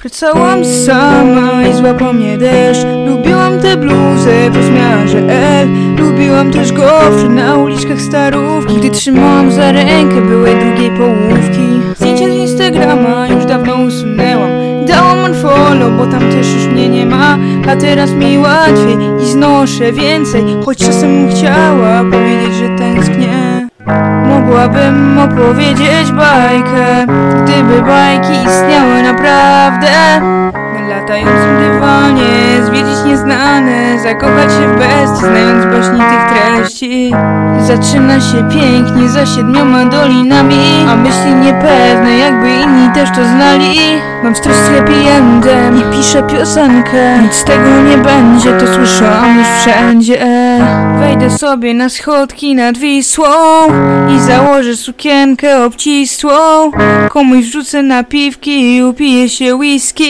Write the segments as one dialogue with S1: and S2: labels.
S1: Wracałam sama i złapał mnie deszcz. Lubiłam tę bluzę w rozmiarze L. Lubiłam też gofry na uliczkach Starówki, gdy trzymałam za rękę byłej drugiej połówki. Zdjęcia z Instagrama już dawno usunęłam. Dałam unfollow, bo tam też już mnie nie ma. A teraz mi łatwiej i znoszę więcej, choć czasem chciała powiedzieć, że tęsknię. Mogłabym opowiedzieć bajkę, gdyby bajki istniały naprawdę. Na latającym dywanie zwiedzić nieznane, zakochać się w bestii, znając baśni tych treści. Zaczyna się pięknie za 7 dolinami, a myśli niepewne, jakby inni też to znali. Mam stres z happy endem i piszę piosenkę. Nic z tego nie będzie, to słyszałam już wszędzie. Wejdę sobie na schodki nad Wisłą i założę sukienkę obcisłą. Komuś wrzucę napiwki i upiję się whisky.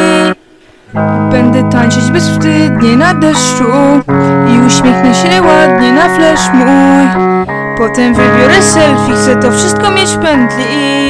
S1: Będę tańczyć bezwstydnie na deszczu i uśmiechnę się ładnie na flash mój. Potem wybiorę selfie, chcę to wszystko mieć w pętli.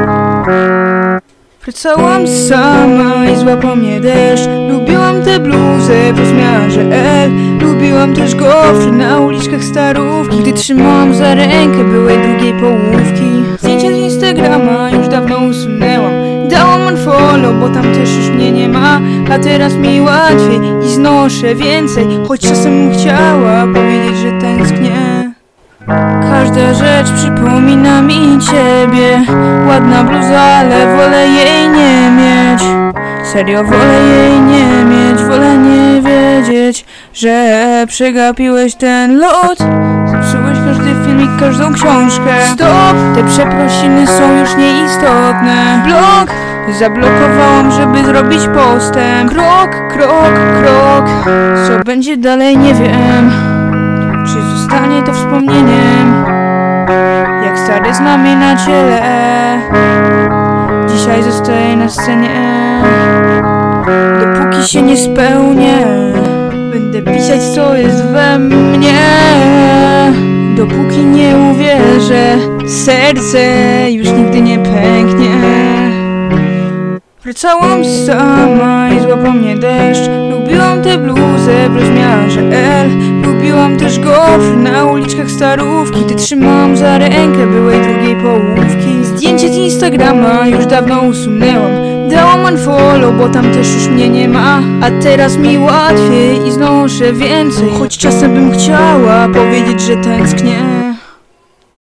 S1: Wracałam sama i złapał mnie deszcz. Lubiłam tę bluzę w rozmiarze L. Lubiłam też gofry na uliczkach Starówki, gdy trzymałam za rękę byłej drugiej połówki. Zdjęcia z Instagrama już dawno usunęłam. Dałam unfollow, bo tam też już mnie nie ma. A teraz mi łatwiej i znoszę więcej, choć czasem chciała powiedzieć, że tęsknię. Każda rzecz przypomina mi ciebie. Ładna bluza, ale wolę jej nie mieć. Serio wolę jej nie mieć. Wolę nie wiedzieć, że przegapiłeś ten lot. Zepsułeś każdy filmik, każdą książkę. Stop! Te przeprosiny są już nieistotne. Blok! Zablokowałam, żeby zrobić postęp. Krok, krok, krok. Co będzie dalej, nie wiem. Czy zostanie to wspomnieniem, jak stare znamie na ciele. Dzisiaj zostaję na scenie. Dopóki się nie spełnię, będę pisać, co jest we mnie. Dopóki nie uwierzę, serce już nigdy nie pęknie. Wracałam sama i złapał mnie deszcz. Lubiłam tę bluzę w rozmiarze L. Lubiłam też gofry na uliczkach Starówki, gdy trzymałam za rękę byłej drugiej połówki. Zdjęcie z Instagrama już dawno usunęłam. Dałam unfollow, bo tam też już mnie nie ma. A teraz mi łatwiej i znoszę więcej, choć czasem bym chciała powiedzieć, że tęsknię.